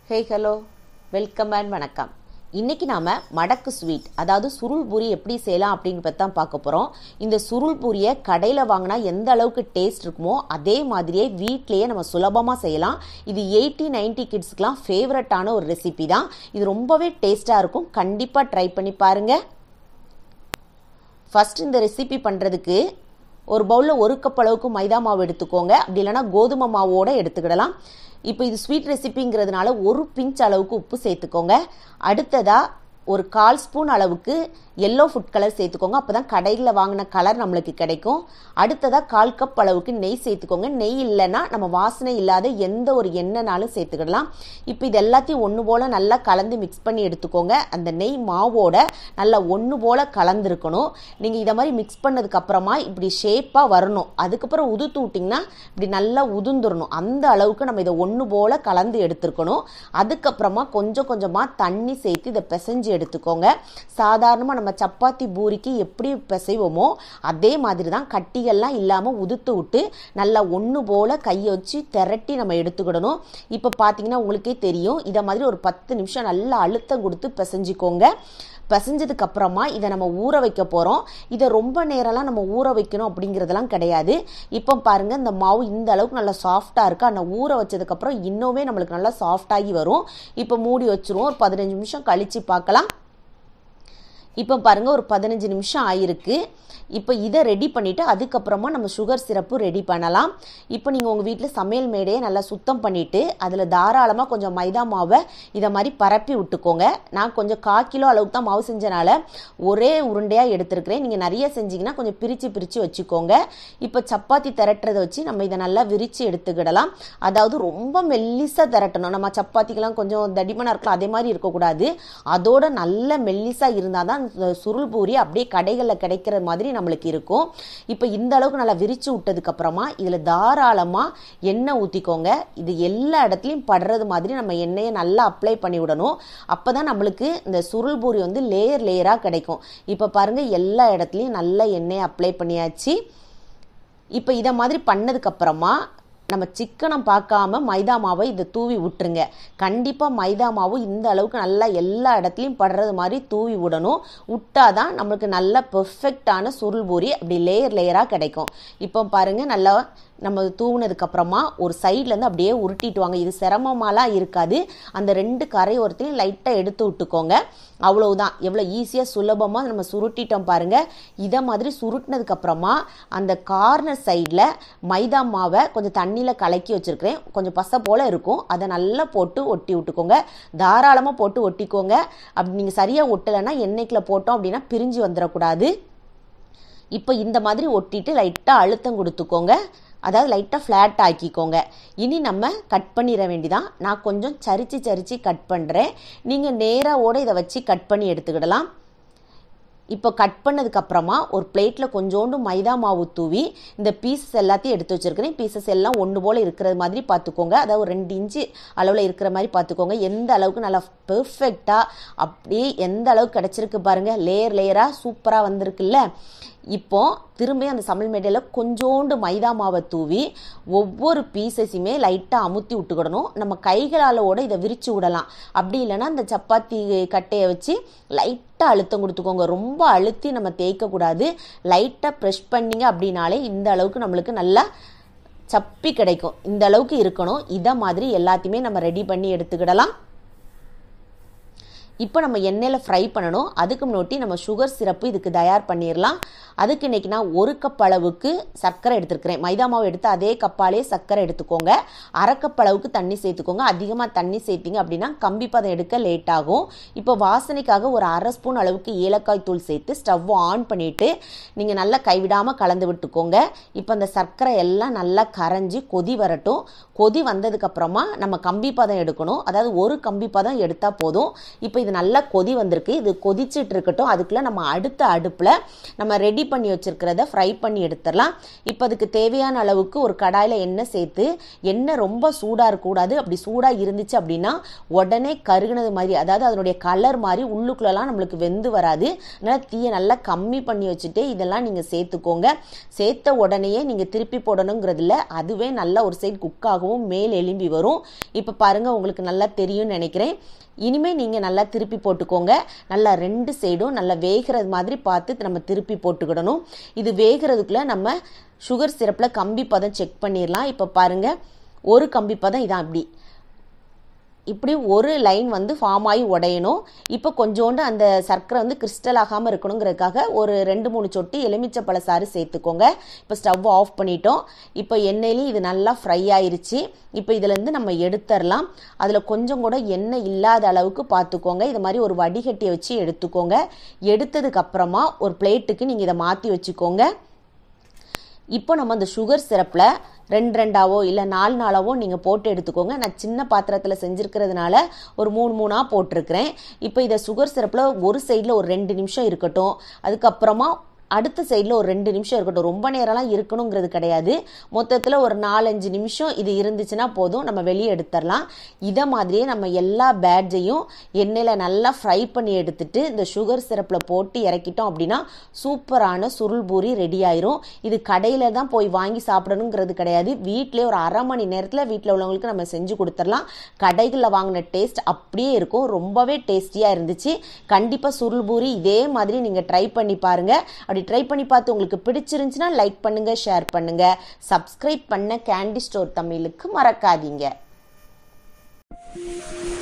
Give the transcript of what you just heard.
Hey hello welcome and வணக்கம். இன்றைக்கி நாம் மடக்கு ஸ்வீட் அதாவது சுருள் பூரி எப்படி செய்யலாம் அப்படின்னு பற்றி தான் பார்க்க போகிறோம். இந்த சுருள் பூரியை கடையில் வாங்கினா எந்த அளவுக்கு டேஸ்ட் இருக்குமோ அதே மாதிரியே வீட்லேயே நம்ம சுலபமாக செய்யலாம். இது 80-90 கிட்ஸ்க்கெலாம் ஃபேவரட்டான ஒரு ரெசிபி தான். இது ரொம்பவே டேஸ்ட்டாக இருக்கும். கண்டிப்பாக ட்ரை பண்ணி பாருங்கள். ஃபஸ்ட் இந்த ரெசிபி பண்ணுறதுக்கு ஒரு பவுலில் 1 கப் அளவுக்கு மைதா மாவு எடுத்துக்கோங்க. அப்படி இல்லைனா கோதுமை மாவோடு எடுத்துக்கிடலாம். இப்போ இது ஸ்வீட் ரெசிபிங்கிறதுனால 1 பிஞ்ச் அளவுக்கு உப்பு சேர்த்துக்கோங்க. அடுத்ததாக ஒரு 1/4 ஸ்பூன் அளவுக்கு எல்லோ ஃபுட் கலர் சேர்த்துக்கோங்க. அப்போ தான் கடையில் வாங்கின கலர் நம்மளுக்கு கிடைக்கும். அடுத்ததாக 1/4 கப் அளவுக்கு நெய் சேர்த்துக்கோங்க. நெய் இல்லைன்னா நம்ம வாசனை இல்லாத எந்த ஒரு எண்ணெய்னாலும் சேர்த்துக்கிடலாம். இப்போ இது எல்லாத்தையும் ஒன்று போல் நல்லா கலந்து மிக்ஸ் பண்ணி எடுத்துக்கோங்க. அந்த நெய் மாவோட நல்லா ஒன்று போல் கலந்துருக்கணும். நீங்கள் இதை மாதிரி மிக்ஸ் பண்ணதுக்கப்புறமா இப்படி ஷேப்பாக வரணும். அதுக்கப்புறம் உதுத்து விட்டிங்கன்னா இப்படி நல்லா உதுந்துடணும். அந்த அளவுக்கு நம்ம இதை ஒன்று போல் கலந்து எடுத்துருக்கணும். அதுக்கப்புறமா கொஞ்சம் கொஞ்சமாக தண்ணி சேர்த்து இதை பிசைஞ்சு எடுத்துக்கோங்க. சாதாரணமாக நம்ம சப்பாத்தி பூரிக்கு எப்படி பிசைவோமோ அதே மாதிரி தான் கட்டிகள்லாம் இல்லாமல் உதுத்து விட்டு நல்லா ஒன்று போல் கையை வச்சு திரட்டி நம்ம எடுத்துக்கிடணும். இப்போ பார்த்தீங்கன்னா உங்களுக்கே தெரியும். இதை மாதிரி ஒரு 10 நிமிஷம் நல்லா அழுத்தம் கொடுத்து பிசைஞ்சிக்கோங்க. பிசைஞ்சதுக்கு அப்புறமா இதை நம்ம ஊற வைக்க போகிறோம். இதை ரொம்ப நேரம்லாம் நம்ம ஊற வைக்கணும் அப்படிங்கிறதெல்லாம் கிடையாது. இப்போ பாருங்கள், இந்த மாவு இந்த அளவுக்கு நல்லா சாஃப்டாக இருக்குது. ஆனால் ஊற வச்சதுக்கப்புறம் இன்னுமே நம்மளுக்கு நல்லா சாஃப்டாகி வரும். இப்போ மூடி வச்சுருவோம். ஒரு 15 நிமிஷம் கழித்து பார்க்கலாம். இப்போ பாருங்கள், ஒரு 15 நிமிஷம் ஆயிருக்கு. இப்போ இதை ரெடி பண்ணிவிட்டு அதுக்கப்புறமா நம்ம சுகர் சிரப்பு ரெடி பண்ணலாம். இப்போ நீங்கள் உங்கள் வீட்டில் சமையல் மேடையை நல்லா சுத்தம் பண்ணிவிட்டு அதில் தாராளமாக கொஞ்சம் மைதா மாவை இதை மாதிரி பரப்பி விட்டுக்கோங்க. நான் கொஞ்சம் 1/4 கிலோ அளவுக்கு தான் மாவு செஞ்சனால ஒரே உருண்டையாக எடுத்துருக்கிறேன். நீங்கள் நிறைய செஞ்சிங்கன்னா கொஞ்சம் பிரித்து வச்சுக்கோங்க. இப்போ சப்பாத்தி திரட்டுறதை வச்சு நம்ம இதை நல்லா விரித்து எடுத்துக்கிடலாம். அதாவது ரொம்ப மெல்லிசாக திரட்டணும். நம்ம சப்பாத்திக்கெல்லாம் கொஞ்சம் தடிமனாக இருக்கலாம், அதே மாதிரி இருக்கக்கூடாது. அதோட நல்ல மெல்லிசாக இருந்தால் தான் சுருள் பூரி அப்படியே கடைகளில் கிடைக்கிற மாதிரி நம்மளுக்கு இருக்கும். இப்போ இந்த அளவுக்கு நல்லா விரிச்சு விட்டதுக்கு அப்புறமா இதில் தாராளமாக எண்ணெய் ஊற்றிக்கோங்க. இது எல்லா இடத்துலையும் படுறது மாதிரி நம்ம எண்ணெயை நல்லா அப்ளை பண்ணி விடணும். அப்போ தான் நம்மளுக்கு இந்த சுருள் பூரி வந்து லேயராக கிடைக்கும். இப்போ பாருங்கள், எல்லா இடத்துலையும் நல்லா எண்ணெயை அப்ளை பண்ணியாச்சு. இப்போ இதை மாதிரி பண்ணதுக்கப்புறமா நம்ம சிக்கனை பார்க்காம மைதா மாவை இதை தூவி விட்டுருங்க. கண்டிப்பாக மைதா மாவு இந்த அளவுக்கு நல்லா எல்லா இடத்துலையும் படுறது மாதிரி தூவி விடணும். விட்டாதான் நம்மளுக்கு நல்ல பெர்ஃபெக்டான சுருள் பூரி அப்படி லேயராக கிடைக்கும். இப்போ பாருங்கள், நல்லா நம்ம தூவினதுக்கப்புறமா ஒரு சைட்லேருந்து அப்படியே உருட்டிட்டு வாங்க. இது சிரமமாலாம் இருக்காது. அந்த 2 கரையோரத்தையும் லைட்டாக எடுத்து விட்டுக்கோங்க. அவ்வளவுதான். எவ்வளோ ஈஸியாக சுலபமாக நம்ம சுருட்டிட்டோம் பாருங்கள். இதை மாதிரி சுருட்டினதுக்கப்புறமா அந்த கார்னர் சைடில் மைதா மாவை கொஞ்சம் தண்ணியில் கலக்கி வச்சுருக்கிறேன். கொஞ்சம் பசை போல் இருக்கும். அதை நல்லா போட்டு ஒட்டி விட்டுக்கோங்க. தாராளமாக போட்டு ஒட்டிக்கோங்க. அப்படி நீங்கள் சரியாக ஒட்டலைன்னா எண்ணெய்க்குள்ள போட்டோம் அப்படின்னா பிரிஞ்சு வந்துடக்கூடாது. இப்போ இந்த மாதிரி ஒட்டிட்டு லைட்டாக அழுத்தம் கொடுத்துக்கோங்க. அதாவது லைட்டாக ஃப்ளாட் ஆக்கிக்கோங்க. இனி நம்ம கட் பண்ணிட வேண்டிதான். நான் கொஞ்சம் சரிச்சு கட் பண்ணுறேன். நீங்கள் நேராவோட இதை வச்சு கட் பண்ணி எடுத்துக்கிடலாம். இப்போ கட் பண்ணதுக்கப்புறமா ஒரு பிளேட்டில் கொஞ்சோண்டு மைதா மாவு தூவி இந்த பீசஸ் எல்லாத்தையும் எடுத்து வச்சுருக்கிறேன். பீசஸ் எல்லாம் ஒன்று போல் இருக்கிற மாதிரி பார்த்துக்கோங்க. அதாவது ஒரு 2 இன்ச்சு அளவில் இருக்கிற மாதிரி பார்த்துக்கோங்க. எந்த அளவுக்கு நல்லா பெர்ஃபெக்டாக அப்படியே எந்த அளவுக்கு கிடச்சிருக்கு பாருங்கள். லேயராக சூப்பராக வந்திருக்குல்ல. இப்போ திரும்பி அந்த சமையல் மேடையில் கொஞ்சோண்டு மைதா மாவை தூவி ஒவ்வொரு பீசஸையுமே லைட்டாக அமுத்தி விட்டுக்கிடணும். நம்ம கைகளாலோட இதை விரித்து விடலாம். அப்படி இல்லைன்னா இந்த சப்பாத்தி கட்டையை வச்சு லைட்டாக அழுத்தம் கொடுத்துக்கோங்க. ரொம்ப அழுத்தி நம்ம தேய்க்கக்கூடாது. லைட்டாக ப்ரெஷ் பண்ணிங்க அப்படின்னாலே இந்த அளவுக்கு நம்மளுக்கு நல்லா சப்பி கிடைக்கும். இந்த அளவுக்கு இருக்கணும். இதை மாதிரி எல்லாத்தையுமே நம்ம ரெடி பண்ணி எடுத்துக்கிடலாம். இப்போ நம்ம எண்ணெயில் ஃப்ரை பண்ணணும். அதுக்கு முன்னாடி நம்ம சுகர் சிரப்பு இதுக்கு தயார் பண்ணிடலாம். அதுக்கு இன்றைக்கி நான் 1 கப் அளவுக்கு சர்க்கரை எடுத்துருக்கிறேன். மைதா மாவு எடுத்து அதே கப்பாலே சர்க்கரை எடுத்துக்கோங்க. 1/2 கப் அளவுக்கு தண்ணி சேர்த்துக்கோங்க. அதிகமாக தண்ணி சேர்த்திங்க அப்படின்னா கம்பி பதம் எடுக்க லேட் ஆகும். இப்போ வாசனைக்காக ஒரு 1/2 ஸ்பூன் அளவுக்கு ஏலக்காய் தூள் சேர்த்து ஸ்டவ் ஆன் பண்ணிவிட்டு நீங்கள் நல்லா கைவிடாமல் கலந்து விட்டுக்கோங்க. இப்போ அந்த சர்க்கரை எல்லாம் நல்லா கரைஞ்சி கொதி வரட்டும். கொதி வந்ததுக்கப்புறமா நம்ம கம்பி பதம் எடுக்கணும். அதாவது 1 கம்பி பதம் எடுத்தால் போதும். இப்போ இது நல்லா கொதி வந்திருக்கு. இது கொதிச்சிட்டு இருக்கட்டும். அதுக்குள்ள நம்ம அடுத்த அடுப்புல நம்ம ரெடி பண்ணி வச்சிருக்கிறத ஃப்ரை பண்ணி எடுத்துடலாம். இப்போ அதுக்கு தேவையான அளவுக்கு ஒரு கடாயில எண்ணெய் சேர்த்து, எண்ணெய் ரொம்ப சூடா இருக்கக்கூடாது. அப்படி சூடா இருந்துச்சு அப்படின்னா உடனே கருகுனது மாதிரி, அதாவது அதனுடைய கலர் மாதிரி உள்ளுக்குள்ளலாம் நம்மளுக்கு வெந்து வராது. அதனால தீயை நல்லா கம்மி பண்ணி வச்சுட்டு இதெல்லாம் நீங்க சேர்த்துக்கோங்க. சேர்த்த உடனேயே நீங்க திருப்பி போடணுங்கிறதுல அதுவே நல்லா ஒரு சைடு குக் ஆகவும் மேல் எலும்பி வரும். இப்போ பாருங்க, உங்களுக்கு நல்லா தெரியும்னு நினைக்கிறேன். இனிமே நீங்க நல்லா திருப்பி போட்டுக்கோங்க. நல்லா 2 சைடும் நல்லா வேகிறது மாதிரி பார்த்து நம்ம திருப்பி போட்டுக்கிடணும். இது வேகிறதுக்குள்ள நம்ம சுகர் சிரப்ல கம்பி பதம் செக் பண்ணிடலாம். இப்போ பாருங்க, ஒரு கம்பி பதம் இதான். இப்படி ஒரு லைன் வந்து ஃபார்ம் ஆகி உடையணும். இப்போ கொஞ்சோண்டு அந்த சர்க்கரை வந்து கிறிஸ்டல் ஆகாமல் இருக்கணுங்கிறதுக்காக ஒரு 2-3 சொட்டு எலுமிச்சப்பழ சாறு சேர்த்துக்கோங்க. இப்போ ஸ்டவ் ஆஃப் பண்ணிட்டோம். இப்போ எண்ணெயிலையும் இது நல்லா ஃப்ரை ஆயிருச்சு. இப்போ இதுலேருந்து நம்ம எடுத்துடலாம். அதில் கொஞ்சம் கூட எண்ணெய் இல்லாத அளவுக்கு பார்த்துக்கோங்க. இது மாதிரி ஒரு வடிகட்டியை வச்சு எடுத்துக்கோங்க. எடுத்ததுக்கு அப்புறமா ஒரு பிளேட்டுக்கு நீங்கள் இதை மாற்றி வச்சுக்கோங்க. இப்போ நம்ம அந்த சுகர் சிரப்பில் 2-2ஆவோ இல்லை 4-4ஆவோ நீங்கள் போட்டு எடுத்துக்கோங்க. நான் சின்ன பாத்திரத்தில் செஞ்சுருக்கிறதுனால ஒரு 3-3ஆ போட்டிருக்கிறேன். இப்போ இதை சுகர் சிரப்பில் ஒரு சைடில் ஒரு 2 நிமிஷம் இருக்கட்டும். அதுக்கப்புறமா அடுத்த சைடில் ஒரு 2 நிமிஷம் இருக்கட்டும். ரொம்ப நேரம்லாம் இருக்கணுங்கிறது கிடையாது. மொத்தத்தில் ஒரு 4-5 நிமிஷம் இது இருந்துச்சுன்னா போதும், நம்ம வெளியே எடுத்துடலாம். இதை மாதிரியே நம்ம எல்லா பேட்ஜையும் எண்ணெயில் நல்லா ஃப்ரை பண்ணி எடுத்துட்டு இந்த சுகர் சிரப்பில் போட்டு இறக்கிட்டோம் அப்படின்னா சூப்பரான சுருள் பூரி ரெடி ஆயிரும். இது கடையில் தான் போய் வாங்கி சாப்பிடணுங்கிறது கிடையாது. வீட்டிலே ஒரு அரை மணி நேரத்தில் வீட்டில் உள்ளவங்களுக்கு நம்ம செஞ்சு கொடுத்துடலாம். கடைகளில் வாங்கின டேஸ்ட் அப்படியே இருக்கும். ரொம்பவே டேஸ்டியாக இருந்துச்சு. கண்டிப்பாக சுருள் பூரி இதே மாதிரி நீங்கள் ட்ரை பண்ணி பாருங்கள். ட்ரை பண்ணி பார்த்து உங்களுக்கு பிடிச்சிருந்துச்சுன்னா லைக் பண்ணுங்க, ஷேர் பண்ணுங்க, சப்ஸ்கிரைப் பண்ண கேண்டி ஸ்டோர் தமிழுக்கு மறக்காதீங்க.